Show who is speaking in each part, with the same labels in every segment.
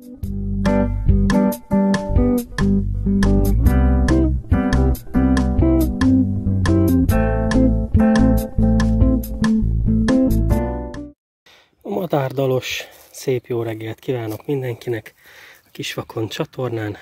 Speaker 1: A madárdalos szép jó reggelt kívánok mindenkinek a Kisvakond csatornán.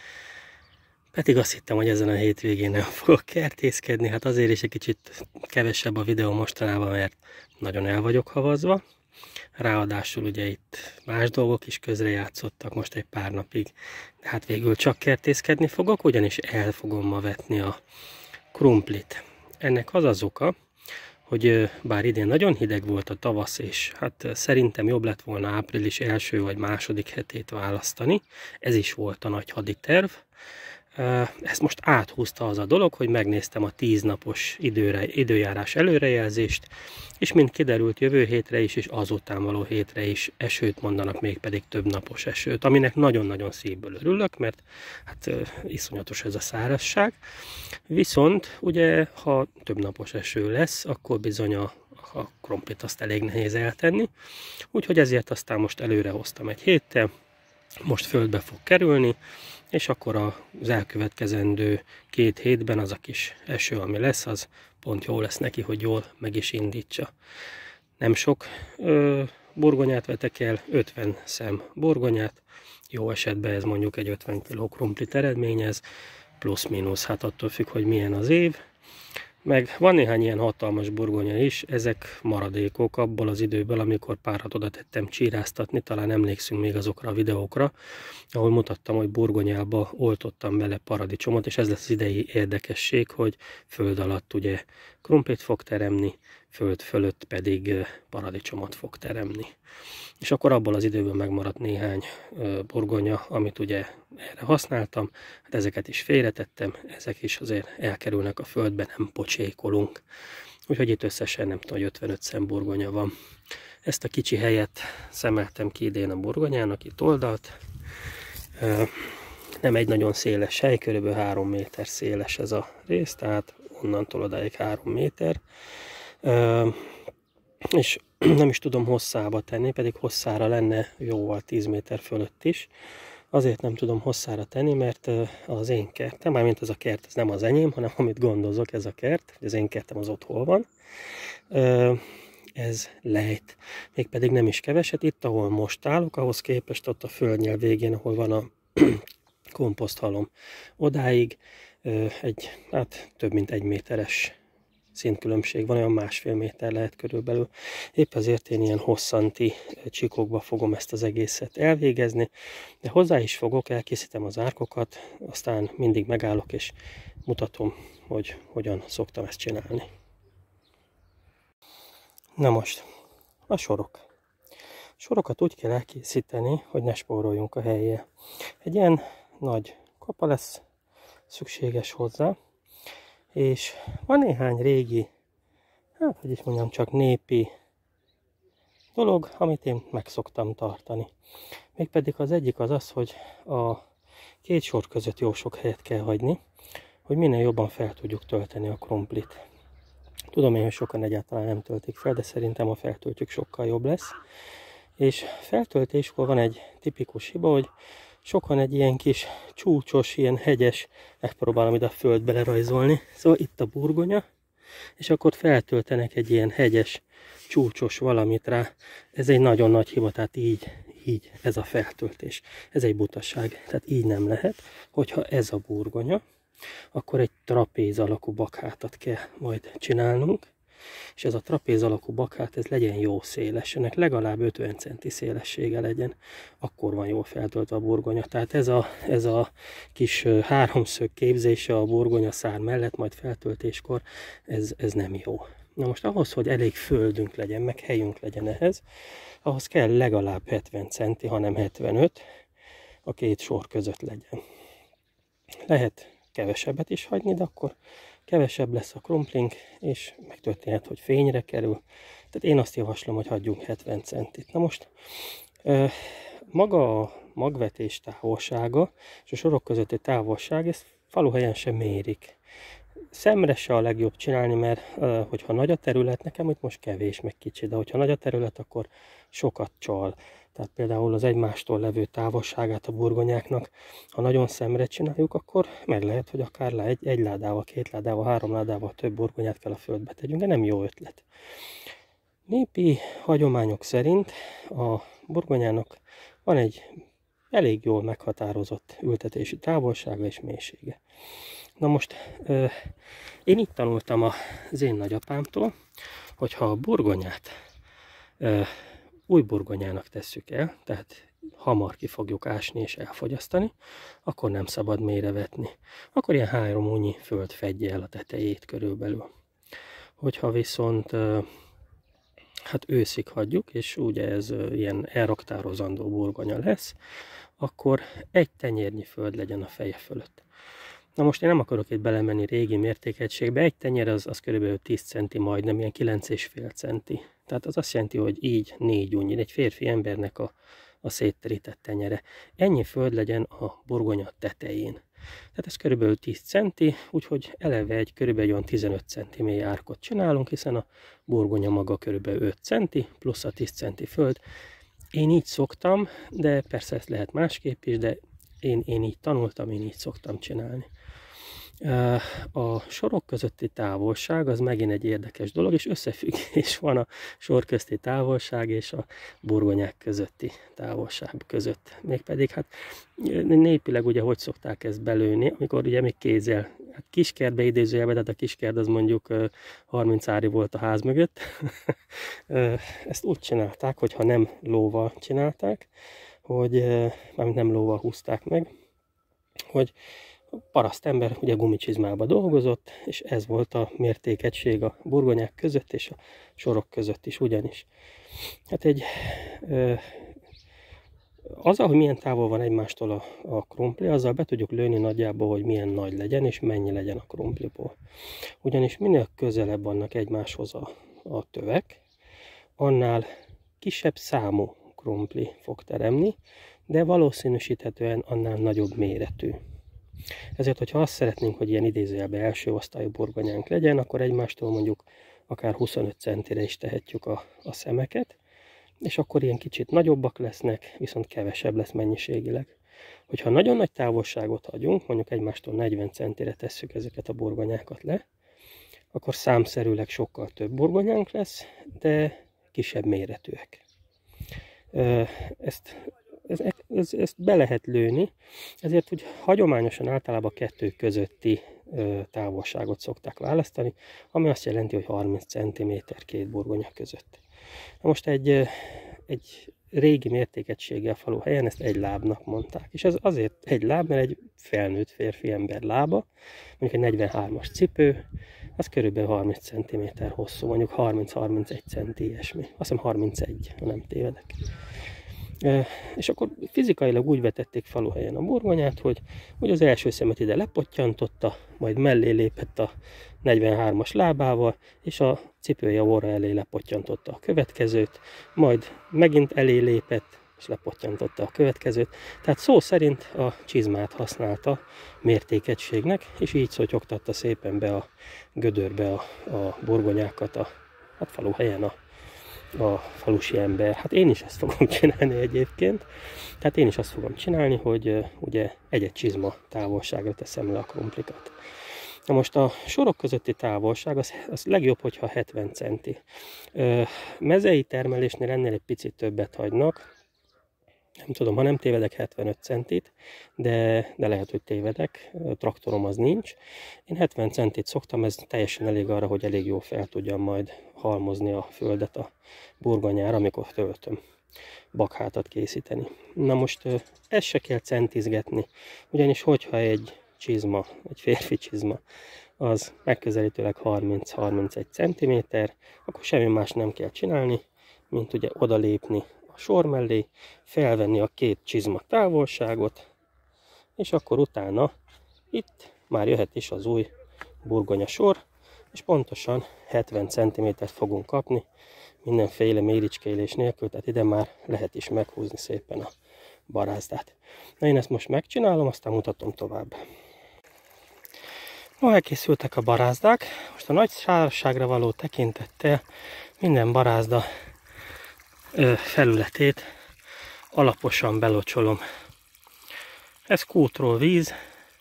Speaker 1: Pedig azt hittem, hogy ezen a hétvégén nem fogok kertészkedni, hát azért is egy kicsit kevesebb a videó mostanában, mert nagyon el vagyok havazva. Ráadásul ugye itt más dolgok is közrejátszottak most egy pár napig, de hát végül csak kertészkedni fogok, ugyanis el fogom ma vetni a krumplit. Ennek az az oka, hogy bár idén nagyon hideg volt a tavasz, és hát szerintem jobb lett volna április első vagy második hetét választani, ez is volt a nagy haditerv. Ezt most áthúzta az a dolog, hogy megnéztem a 10 napos időjárás előrejelzést, és mint kiderült, jövő hétre is, és azután való hétre is esőt mondanak, mégpedig több napos esőt, aminek nagyon-nagyon szívből örülök, mert hát iszonyatos ez a szárazság. Viszont ugye, ha több napos eső lesz, akkor bizony a krumplit azt elég nehéz eltenni, úgyhogy ezért aztán most előre hoztam egy héttel, most földbe fog kerülni, és akkor az elkövetkezendő 2 hétben az a kis eső, ami lesz, az pont jó lesz neki, hogy jól meg is indítsa. Nem sok burgonyát vetek el, 50 szem burgonyát, jó esetben ez mondjuk egy 50 kg krumplit eredményez, plusz-minusz, hát attól függ, hogy milyen az év. Meg van néhány ilyen hatalmas burgonya is, ezek maradékok abból az időből, amikor párat oda tettem csíráztatni, talán emlékszünk még azokra a videókra, ahol mutattam, hogy burgonyába oltottam bele paradicsomot, és ez lesz az idei érdekesség, hogy föld alatt ugye krumplit fog teremni, föld fölött pedig paradicsomot fog teremni. És akkor abból az időből megmaradt néhány burgonya, amit ugye erre használtam, hát ezeket is félretettem, ezek is azért elkerülnek a földbe, nem pocsékolunk. Úgyhogy itt összesen nem tudom, hogy 55 szem burgonya van. Ezt a kicsi helyet szemeltem ki idén a burgonyának, itt oldalt. Nem egy nagyon széles hely, kb. 3 méter széles ez a rész, tehát onnantól odáig 3 méter. És nem is tudom hosszába tenni, pedig hosszára lenne jóval 10 méter fölött is. Azért nem tudom hosszára tenni, mert az én kertem, mármint ez a kert, ez nem az enyém, hanem amit gondozok, ez a kert, az én kertem az ott hol van. Ez lejt, mégpedig nem is keveset. Itt, ahol most állok, ahhoz képest ott a földnyel végén, ahol van a komposzthalom, odáig hát több mint 1 méteres szintkülönbség van, olyan 1,5 méter lehet körülbelül. Épp ezért én ilyen hosszanti csikokba fogom ezt az egészet elvégezni, de hozzá is fogok, elkészítem az árkokat, aztán mindig megállok és mutatom, hogy hogyan szoktam ezt csinálni. Na most, a sorok. Sorokat úgy kell elkészíteni, hogy ne spóroljunk a helyjel. Egy ilyen nagy kapa lesz szükséges hozzá, és van néhány régi, hát hogy is mondjam, csak népi dolog, amit én meg szoktam tartani. Mégpedig az egyik az az, hogy a 2 sor között jó sok helyet kell hagyni, hogy minél jobban fel tudjuk tölteni a krumplit. Tudom én, hogy sokan egyáltalán nem töltik fel, de szerintem ha feltöltjük, sokkal jobb lesz. És feltöltéskor van egy tipikus hiba, hogy sokan egy ilyen kis csúcsos, ilyen hegyes, megpróbálom ide a földbe lerajzolni, szóval itt a burgonya, és akkor feltöltenek egy ilyen hegyes, csúcsos valamit rá. Ez egy nagyon nagy hiba, tehát így ez a feltöltés. Ez egy butaság, tehát így nem lehet. Hogyha ez a burgonya, akkor egy trapéz alakú bakhátat kell majd csinálnunk, és ez a trapéz alakú bakhát, ez legyen jó széles, ennek legalább 50 centi szélessége legyen, akkor van jól feltöltve a burgonya. Tehát ez a kis háromszög képzése a burgonya szár mellett, majd feltöltéskor, ez nem jó. Na most ahhoz, hogy elég földünk legyen, meg helyünk legyen ehhez, ahhoz kell legalább 70 centi, hanem 75, a 2 sor között legyen. Lehet kevesebbet is hagyni, de akkor kevesebb lesz a krumplink, és megtörténhet, hogy fényre kerül. Tehát én azt javaslom, hogy hagyjunk 70 centit. Na most maga a magvetés távolsága és a sorok közötti távolság, ezt faluhelyen sem mérik. Szemre se a legjobb csinálni, mert hogyha nagy a terület, nekem itt most kevés, meg kicsi, de hogyha nagy a terület, akkor sokat csal. Tehát például az egymástól levő távolságát a burgonyáknak, ha nagyon szemre csináljuk, akkor meg lehet, hogy akár egy ládával, 2 ládával, 3 ládával több burgonyát kell a földbe tegyünk, de nem jó ötlet. Népi hagyományok szerint a burgonyának van egy elég jól meghatározott ültetési távolsága és mélysége. Na most én itt tanultam az én nagyapámtól, hogy ha a burgonyát új burgonyának tesszük el, tehát hamar ki fogjuk ásni és elfogyasztani, akkor nem szabad mélyre vetni. Akkor ilyen 3 únyi föld fedje el a tetejét körülbelül. Hogyha viszont hát őszig hagyjuk, és ugye ez ilyen elraktározandó burgonya lesz, akkor 1 tenyérnyi föld legyen a feje fölött. Na most én nem akarok itt belemenni régi mértékegységbe, 1 tenyer az kb. 10 centi, majdnem ilyen 9,5 centi. Tehát az azt jelenti, hogy így 4 únyi, egy férfi embernek a szétterített tenyere. Ennyi föld legyen a burgonya tetején. Tehát ez kb. 10 centi, úgyhogy eleve egy kb. 15 centi mély árkot csinálunk, hiszen a burgonya maga kb. 5 centi, plusz a 10 centi föld. Én így szoktam, de persze ezt lehet másképp is, de én így tanultam, én így szoktam csinálni. A sorok közötti távolság az megint egy érdekes dolog, és összefüggés van a sor közti távolság és a burgonyák közötti távolság között. Mégpedig hát népileg ugye hogy szokták ezt belőni, amikor ugye még kézzel, hát kiskertbe idézőjelben, tehát a kiskert az mondjuk 30 ári volt a ház mögött. Ezt úgy csinálták, hogyha nem lóval csinálták, hogy mármint nem lóval húzták meg, hogy a parasztember ugye gumicsizmába dolgozott, és ez volt a mértékegység a burgonyák között és a sorok között is ugyanis. Hát azzal, hogy milyen távol van egymástól a krumpli, azzal be tudjuk lőni nagyjából, hogy milyen nagy legyen és mennyi legyen a krumpliból. Ugyanis minél közelebb vannak egymáshoz a tövek, annál kisebb számú krumpli fog teremni, de valószínűsíthetően annál nagyobb méretű. Ezért, hogyha azt szeretnénk, hogy ilyen idézőjelben első osztályú burgonyánk legyen, akkor egymástól mondjuk akár 25 centire is tehetjük a szemeket, és akkor ilyen kicsit nagyobbak lesznek, viszont kevesebb lesz mennyiségileg. Hogyha nagyon nagy távolságot hagyunk, mondjuk egymástól 40 centire tesszük ezeket a burgonyákat le, akkor számszerűleg sokkal több burgonyánk lesz, de kisebb méretűek. Ezt be lehet lőni, ezért úgy hagyományosan általában 2 közötti távolságot szokták választani, ami azt jelenti, hogy 30 cm 2 burgonya között. Na most egy régi mértékegységgel faluhelyen ezt 1 lábnak mondták. És ez azért 1 láb, mert egy felnőtt férfi ember lába, mondjuk egy 43-as cipő, az körülbelül 30 cm hosszú, mondjuk 30-31 cm ilyesmi. Azt hiszem 31, ha nem tévedek. És akkor fizikailag úgy vetették faluhelyen a burgonyát, hogy az első szemet ide lepottyantotta, majd mellé lépett a 43-as lábával, és a cipője orra elé lepottyantotta a következőt, majd megint elé lépett, és lepottyantotta a következőt. Tehát szó szerint a csizmát használta mértékegységnek, és így szotyogtatta szépen be a gödörbe a burgonyákat a faluhelyen a falusi ember. Hát én is ezt fogom csinálni egyébként. Tehát én is azt fogom csinálni, hogy ugye egy csizma távolságra teszem le a krumplikat. Na most a sorok közötti távolság az legjobb, hogyha 70 centi. Mezei termelésnél ennél egy picit többet hagynak. Nem tudom, ha nem tévedek, 75 centit, de lehet, hogy tévedek, traktorom az nincs. Én 70 centit szoktam, ez teljesen elég arra, hogy elég jól fel tudjam majd halmozni a földet a burgonyára, amikor töltöm, bakhátat készíteni. Na most ezt se kell centizgetni, ugyanis hogyha egy csizma, egy férfi csizma, az megközelítőleg 30-31 cm, akkor semmi más nem kell csinálni, mint ugye odalépni sor mellé, felvenni a 2 csizma távolságot, és akkor utána itt már jöhet is az új burgonya sor, és pontosan 70 cm-t fogunk kapni, mindenféle méricskélés nélkül, tehát ide már lehet is meghúzni szépen a barázdát. Na, én ezt most megcsinálom, aztán mutatom tovább. No, elkészültek a barázdák, most a nagy szárazságra való tekintettel minden barázda felületét alaposan belocsolom. Ez kútról víz.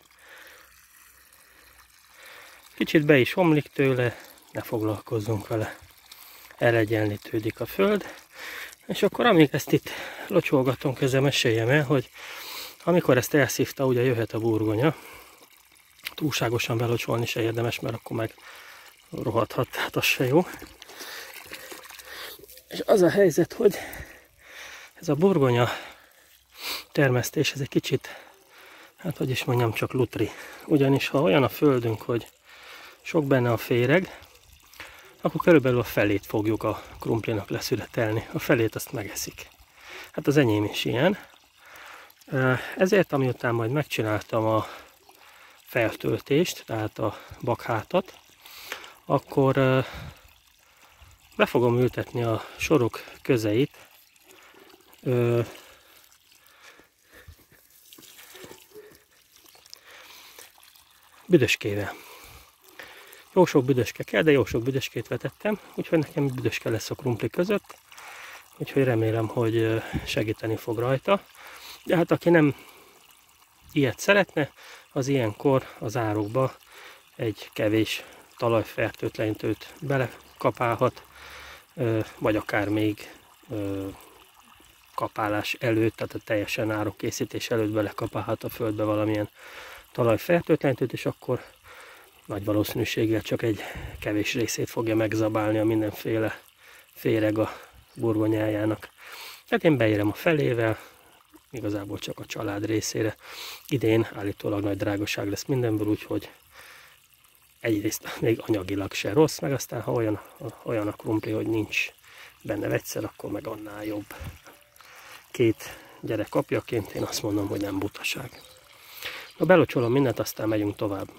Speaker 1: Kicsit be is omlik tőle, ne foglalkozzunk vele. Elegyenlítődik a föld. És akkor amíg ezt itt locsolgatom, közben meséljem el, hogy amikor ezt elszívta, ugye jöhet a burgonya. Túlságosan belocsolni se érdemes, mert akkor meg rohadhat, tehát az se jó. És az a helyzet, hogy ez a burgonya termesztés, ez egy kicsit, hát hogy is mondjam, csak lutri. Ugyanis ha olyan a földünk, hogy sok benne a féreg, akkor körülbelül a felét fogjuk a krumplinak leszületelni. A felét azt megeszik. Hát az enyém is ilyen. Ezért, amiután majd megcsináltam a feltöltést, tehát a bakhátat, akkor be fogom ültetni a sorok közeit büdöskével. Jó sok büdöske kell, de jó sok büdöskét vetettem, úgyhogy nekem büdöske lesz a krumpli között, úgyhogy remélem, hogy segíteni fog rajta. De hát aki nem ilyet szeretne, az ilyenkor az árokba egy kevés talajfertőtlenítőt belekapálhat, vagy akár még kapálás előtt, tehát a teljesen árokkészítés előtt belekapálhat a földbe valamilyen talajfertőtlenítőt, és akkor nagy valószínűséggel csak egy kevés részét fogja megzabálni a mindenféle féreg a burgonyájának. Tehát én beérem a felével, igazából csak a család részére. Idén állítólag nagy drágaság lesz mindenből, úgyhogy egyrészt még anyagilag se rossz, meg aztán ha olyan a krumpli, hogy nincs benne vegyszer, akkor meg annál jobb. 2 gyerek apjaként én azt mondom, hogy nem butaság. Na, belocsolom mindent, aztán megyünk tovább.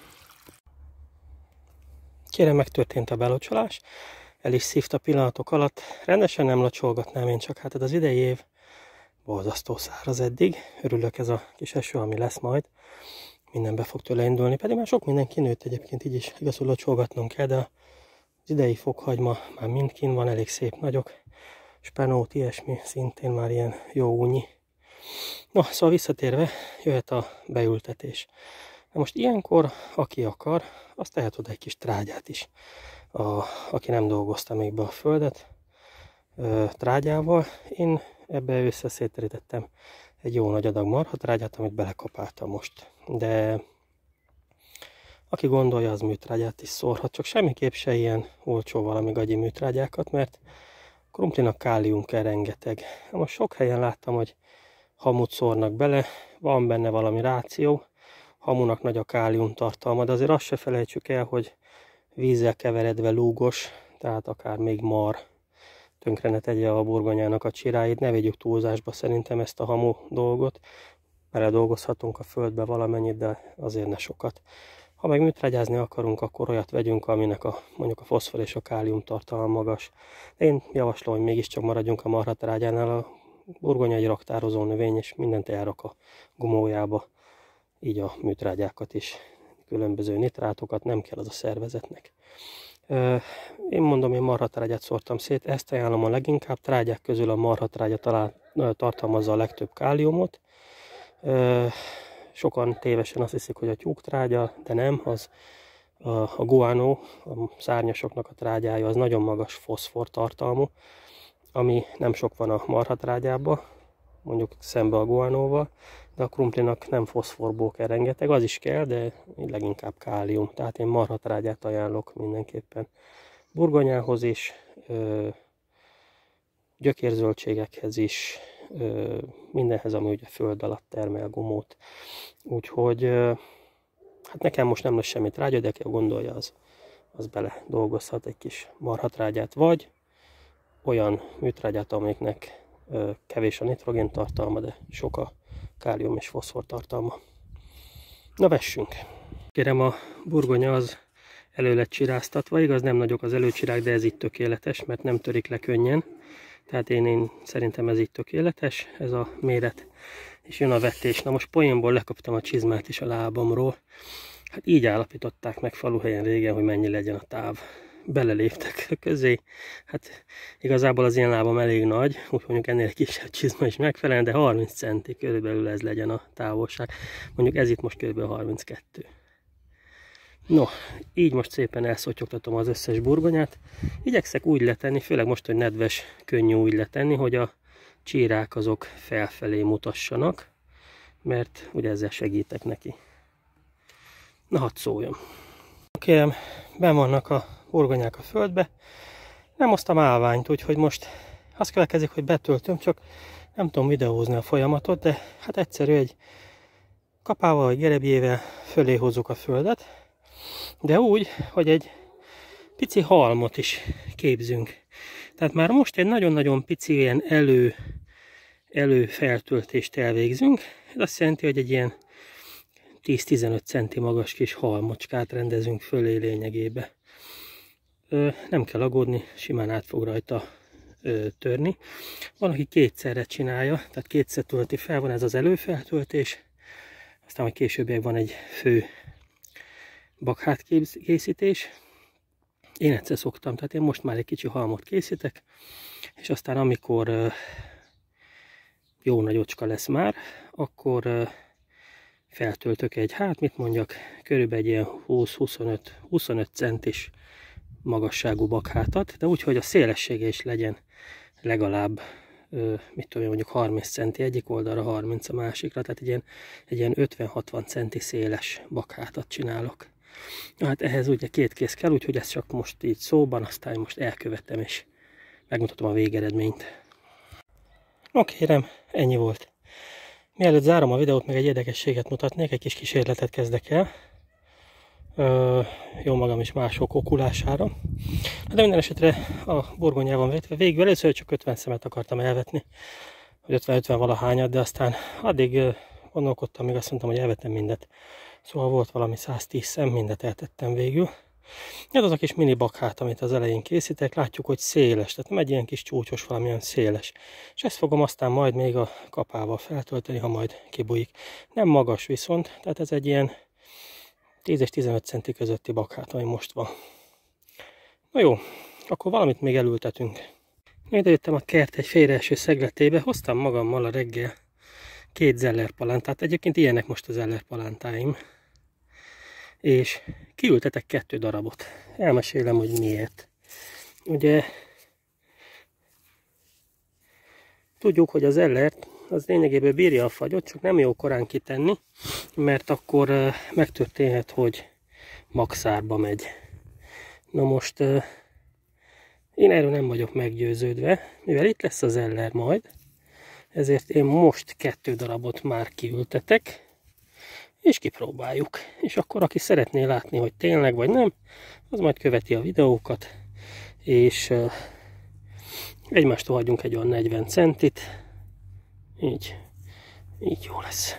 Speaker 1: Kérem, megtörtént a belocsolás, el is szívta pillanatok alatt. Rendesen nem locsolgatnám én, csak hát az idei év borzasztó száraz eddig. Örülök, ez a kis eső, ami lesz majd. Minden be fog tőle indulni, pedig már sok minden kinőtt egyébként, így is igaz, hogy locsolgatnunk kell, de az idei fokhagyma már mind kin van, elég szép nagyok. Spenót, ilyesmi, szintén már ilyen jó únyi. No, szóval visszatérve, jöhet a beültetés. Na most ilyenkor, aki akar, azt tehet oda egy kis trágyát is. Aki nem dolgozta még be a földet trágyával, én ebbe összeszéterítettem egy jó nagy adag marhatrágyát, amit belekapáltam most. De aki gondolja, az műtrágyát is szórhat, csak semmiképp se ilyen olcsó valami gagyi műtrágyákat, mert krumplinak kálium kell rengeteg. Most sok helyen láttam, hogy hamut szórnak bele, van benne valami ráció, hamunak nagy a kálium tartalma, de azért azt se felejtsük el, hogy vízzel keveredve lúgos, tehát akár még mar, tönkre ne tegye a burgonyának a csiráit. Ne vegyük túlzásba szerintem ezt a hamu dolgot, beledolgozhatunk a földbe valamennyit, de azért ne sokat. Ha meg műtrágyázni akarunk, akkor olyat vegyünk, aminek mondjuk a foszfor és a kálium tartalma magas. De én javaslom, hogy mégiscsak maradjunk a marhatrágyánál. A burgonya egy raktározó növény, és mindent elrak a gumójába, így a műtrágyákat is. Különböző nitrátokat nem kell az a szervezetnek. Én mondom, én marhatrágyát szórtam szét, ezt ajánlom a leginkább. Trágyák közül a marhatrágya tartalmazza a legtöbb káliumot. Sokan tévesen azt hiszik, hogy a tyúktrágya, de nem, az a guano, a szárnyasoknak a trágyája, az nagyon magas foszfor tartalmú, ami nem sok van a marhatrágyában, mondjuk szembe a guanóval, de a krumplinak nem foszforból kell rengeteg, az is kell, de leginkább kálium. Tehát én marhatrágyát ajánlok mindenképpen burgonyához is, gyökérzöldségekhez is, mindenhez, ami ugye föld alatt termel gumót. Úgyhogy hát nekem most nem lesz semmi trágya, de aki gondolja, az bele dolgozhat egy kis marhatrágyát, vagy olyan műtrágyát, amiknek kevés a nitrogén tartalma, de sok a kálium és foszfor tartalma. Na, vessünk! Kérem, a burgonya az elő lett csiráztatva, igaz, nem nagyok az előcsirák, de ez így tökéletes, mert nem törik le könnyen. Tehát én szerintem ez így tökéletes, ez a méret, és jön a vetés. Na most poénból lekaptam a csizmát is a lábamról. Hát így állapították meg faluhelyen régen, hogy mennyi legyen a táv. beleléptek közé. Hát igazából az én lábam elég nagy, úgy mondjuk ennél egy kisebb csizma is megfelel, de 30 centi körülbelül ez legyen a távolság. Mondjuk ez itt most körülbelül 32. No, így most szépen elszotyogtatom az összes burgonyát. Igyekszek úgy letenni, főleg most, hogy nedves, könnyű úgy letenni, hogy a csírák azok felfelé mutassanak, mert ugye ezzel segítek neki. Na, hadd szóljon. Kérem, benn vannak a burgonyák a földbe. Nem hoztam állványt, úgyhogy most az következik, hogy betöltöm, csak nem tudom videózni a folyamatot, de hát egyszerű, egy kapával vagy gerebjével fölé hozzuk a földet, de úgy, hogy egy pici halmot is képzünk. Tehát már most egy nagyon-nagyon pici ilyen előfeltöltést elvégzünk. Ez azt jelenti, hogy egy ilyen 10-15 centi magas kis halmocskát rendezünk fölé lényegébe. Nem kell aggódni, simán át fog rajta törni. Van, aki kétszerre csinálja, tehát kétszer tölti fel, van ez az előfeltöltés, aztán majd később van egy fő bakhát készítés. Én egyszer szoktam, tehát én most már egy kicsi halmot készítek, és aztán amikor jó nagy ocska lesz már, akkor feltöltök egy, hát mit mondjak, körülbelül egy ilyen 20-25 centis magasságú bakhátat, de úgy, hogy a szélessége is legyen legalább, mit tudom, mondjuk 30 centi egyik oldalra, 30 a másikra, tehát egy ilyen 50-60 centi széles bakhátat csinálok. Hát ehhez ugye két kéz kell, úgyhogy ezt csak most így szóban, aztán most elkövetem és megmutatom a végeredményt. No kérem, ennyi volt. Mielőtt zárom a videót, meg egy érdekességet mutatnék, egy kis kísérletet kezdek el. Jó magam is mások okulására. De minden esetre a burgonyában vétve végül először csak 50 szemet akartam elvetni, vagy 50-50 valahányat, de aztán addig gondolkodtam, még azt mondtam, hogy elvettem mindet. Szóval volt valami 110 szem, mindet eltettem végül. Ez az a kis mini bakhát, amit az elején készítek, látjuk, hogy széles, tehát nem egy ilyen kis csúcsos, valamilyen széles. És ezt fogom aztán majd még a kapával feltölteni, ha majd kibújik. Nem magas viszont, tehát ez egy ilyen 10 és 15 centi közötti bakhát, ami most van. Na jó, akkor valamit még elültetünk. Idejöttem a kert egy félreeső szegletébe, hoztam magammal a reggel 2 zellerpalántát, egyébként ilyenek most a zellerpalántáim. És kiültetek 2 darabot. Elmesélem, hogy miért. Ugye tudjuk, hogy az ellert az lényegében bírja a fagyot, csak nem jó korán kitenni, mert akkor megtörténhet, hogy magszárba megy. Na most én erről nem vagyok meggyőződve, mivel itt lesz az eller majd, ezért én most 2 darabot már kiültetek, és kipróbáljuk. És akkor aki szeretné látni, hogy tényleg vagy nem, az majd követi a videókat, és egymástól hagyjunk egy olyan 40 centit, így jó lesz.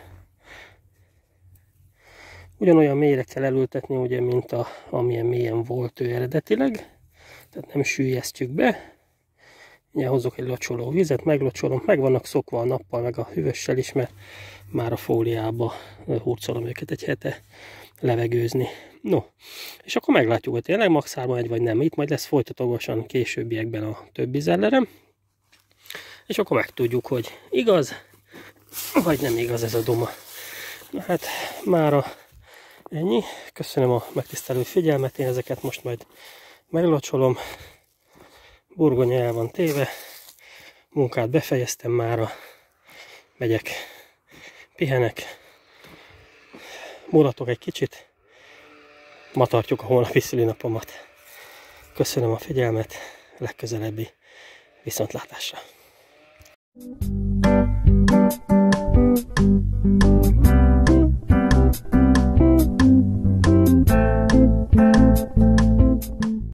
Speaker 1: Ugyanolyan mélyre kell elültetni, ugye, mint amilyen mélyen volt ő eredetileg, tehát nem süllyesztjük be. Ugye hozok egy locsoló vizet, meglocsolom, meg vannak szokva a nappal, meg a hűvössel is, mert már a fóliába hurcolom őket egy hete levegőzni. No, és akkor meglátjuk, hogy tényleg magszárba megy, vagy nem. Itt majd lesz folytatólagosan későbbiekben a többi zellerem. És akkor megtudjuk, hogy igaz, vagy nem igaz ez a duma. Na hát, mára ennyi. Köszönöm a megtisztelő figyelmet, én ezeket most majd meglocsolom. Burgonya el van téve, munkát befejeztem mára, megyek, pihenek, mulatok egy kicsit, ma tartjuk a holnapi szülinapomat. Köszönöm a figyelmet, legközelebbi viszontlátásra!